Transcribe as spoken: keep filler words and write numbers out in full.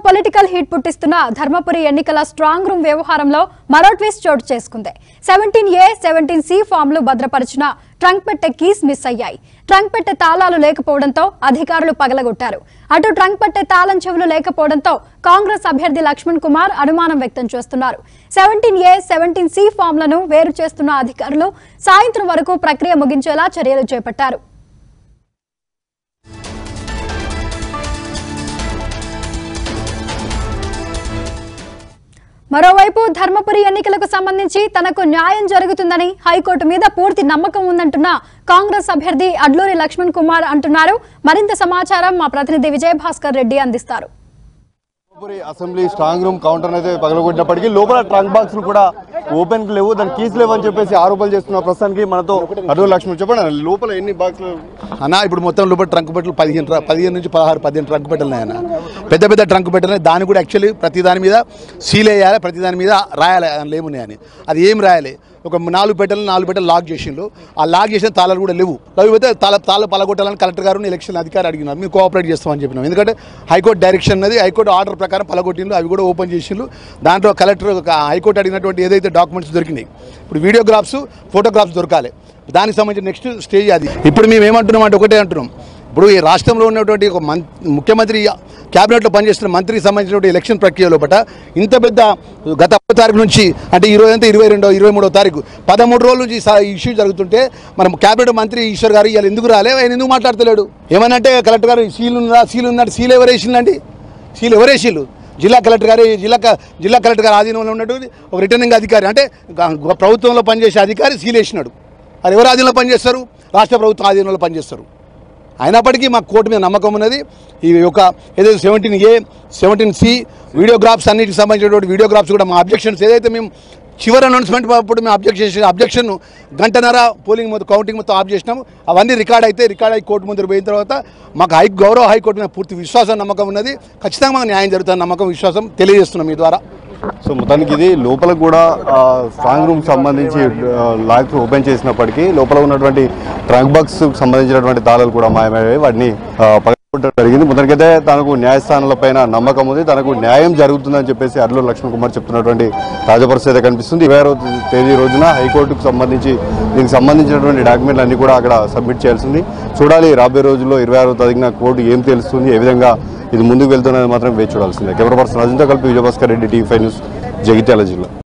Political heat పుట్టిస్తున్న Dharmapuri ఎన్నికల strong room వ్యవహారంలో మరో ట్విస్ట్ చోటు చేసుకుంది. సెవెంటీన్ ఏ సెవెంటీన్ సి ఫామ్లు భద్రపరిచిన ట్రంక్ పెట్టె కీస్ మిస్ అయ్యాయి. ట్రంక్ పెట్టె తాళాలు లేకపోవడంతో అధికారులు పగలగొట్టారు. అటు ట్రంక్ పెట్టె తాళం చెవులు లేకపోవడంతో కాంగ్రెస్ అభ్యర్థి లక్ష్మణ్ కుమార్ అనుమానం వ్యక్తం చేస్తున్నారు. సెవెంటీన్ ఏ సెవెంటీన్ సి ఫామ్లను వేరు చేస్తున్న అధికారులు సాయంత్రం వరకు ప్రక్రియ ముగించేలా చర్యలు చేపట్టారు. మరోవైపు ధర్మపురి ఎన్నికలకు సంబంధించి తనకు న్యాయం జరుగుతుందని హైకోర్టు మీద పూర్తి నమ్మకం ఉందంటున్న కాంగ్రెస్ అభ్యర్థి అడ్లూరి లక్ష్మణ్ కుమార్ అంటున్నారు. మరింత సమాచారం మా ప్రతినిధి విజయభాస్కర్ రెడ్డి అందిస్తారు. అసెంబ్లీ స్ట్రాంగ్ రూమ్ కౌంటర్ అయితే పగలగొట్టినప్పటికీ లోపల ట్రంక్ బాక్స్ కూడా ఓపెన్ లేవు, దాని కీస్ లేవు అని చెప్పేసి ఆరోపణలు చేస్తున్న ప్రస్తుతానికి మనతో అడ్లూరి లక్ష్మణ్ చెప్పండి, లోపల ఎన్ని బాక్సులు అన్న? ఇప్పుడు మొత్తం లోపల ట్రంక్ పెట్టలు పదిహేను పదిహేను నుంచి పదహారు పదిహేను ట్రంక్ పెట్టలు ఉన్నాయన్న. పెద్ద పెద్ద ట్రంక్ పెట్టలు, దాన్ని కూడా యాక్చువల్లీ ప్రతి దాని మీద సీల్ వేయాలి, ప్రతి దాని మీద రాయాలి ఏమున్నాయని. అది ఏం రాయాలి? ఒక నాలుగు పెట్టలు నాలుగు పెట్టలు లాక్ చేసిండ్రు. ఆ లాక్ చేసిన తాళాలు కూడా లేవు. లేకపోతే తాళ తాళ పలగొట్టాలని కలెక్టర్ గారు ఎలక్షన్ అధికారి అడిగినారు. మేము కోఆపరేట్ చేస్తామని చెప్పినాం. ఎందుకంటే హైకోర్టు డైరెక్షన్ ఉన్నది, హైకోర్టు ఆర్డర్ ప్రకారం పలగొట్టిండ్రు, అవి కూడా ఓపెన్ చేసిండ్రు. దాంట్లో కలెక్టర్ హైకోర్టు అడిగినటువంటి ఏదైతే డాక్యుమెంట్స్ దొరికినాయి, ఇప్పుడు వీడియోగ్రాఫ్స్ ఫోటోగ్రాఫ్స్ దొరకాలి. దానికి సంబంధించిన నెక్స్ట్ స్టేజ్ అది. ఇప్పుడు మేము ఏమంటున్నాం అంటే ఒకటే అంటున్నాం, ఇప్పుడు ఈ రాష్ట్రంలో ఉన్నటువంటి ఒక మం ముఖ్యమంత్రి క్యాబినెట్లో పనిచేస్తున్న మంత్రికి సంబంధించినటువంటి ఎలక్షన్ ప్రక్రియ లోపల ఇంత పెద్ద గత తారీఖు నుంచి అంటే ఈరోజు అంతా ఇరవై రెండో ఇరవై మూడో తారీఖు పదమూడు రోజుల నుంచి ఇష్యూ జరుగుతుంటే మనం క్యాబినెట్ మంత్రి ఈశ్వర్ గారు ఇవాళ ఎందుకు రాలే, ఆయన ఎందుకు మాట్లాడతలేడు? ఏమనంటే కలెక్టర్ గారు సీల్ ఉందా సీల్ ఉందంటే సీల్ ఎవరేసిందండి? సీల్ ఎవరేసిళ్ళు? జిల్లా కలెక్టర్ గారు జిల్లా జిల్లా కలెక్టర్ గారు ఆధీనంలో ఉన్నటువంటి ఒక రిటర్నింగ్ అధికారి, అంటే ప్రభుత్వంలో పనిచేసే అధికారి సీల్ వేసినాడు. అది ఎవరు ఆధీనంలో పనిచేస్తారు? రాష్ట్ర ప్రభుత్వం ఆధీనంలో పనిచేస్తారు. అయినప్పటికీ మాకు కోర్టు మీద నమ్మకం ఉన్నది. ఈ యొక్క ఏదైతే seventeen A seventeen C videographs అన్నిటికి సంబంధించినటువంటి వీడియోగ్రాఫ్స్ కూడా మా అబ్జెక్షన్స్ ఏదైతే మేము చివరి అనౌన్స్మెంట్ అప్పుడు మేము అబ్జెక్షన్ అబ్జెక్షన్ గంటన్నర పోలింగ్ మొత్తం కౌంటింగ్ మొత్తం ఆఫ్ చేసినాము. అవన్నీ రికార్డ్ అయితే రికార్డ్ అయ్యి కోర్టు ముందు పోయిన తర్వాత మాకు హై గౌరవ హైకోర్టు మీద పూర్తి విశ్వాసం నమ్మకం ఉన్నది. ఖచ్చితంగా మాకు న్యాయం జరుగుతున్న నమ్మకం విశ్వాసం తెలియజేస్తున్నాం మీ ద్వారా. సో మొత్తానికి ఇది లోపల కూడా స్ట్రాంగ్ రూమ్ సంబంధించి లాక్స్ ఓపెన్ చేసినప్పటికీ లోపల ఉన్నటువంటి ట్రంక్ బాక్స్ సంబంధించినటువంటి తాళాలు కూడా మాయమయ్యాయి. వాటిని పగలగొట్టడం జరిగింది. మొదటికైతే తనకు న్యాయస్థానాల పైన నమ్మకం ఉంది, తనకు న్యాయం జరుగుతుందని చెప్పేసి అడ్లూరి లక్ష్మణ్ కుమార్ చెప్తున్నటువంటి తాజా పరిస్థితి అయితే కనిపిస్తుంది. ఇరవై ఆరో తేదీ రోజున హైకోర్టుకు సంబంధించి దీనికి సంబంధించినటువంటి డాక్యుమెంట్లు అన్ని కూడా అక్కడ సబ్మిట్ చేయాల్సింది. చూడాలి రాబోయే రోజుల్లో ఇరవై ఆరో తారీఖున కోర్టు ఏం తెలుస్తుంది, ఏ విధంగా ఇది ముందుకు వెళ్తున్నది మాత్రం వేచి చూడాల్సిందే. కెమెరా పర్సన్ అజింతో కలిపి Vijayabhaskar Reddy, TV five news, Jagtial జిల్లా.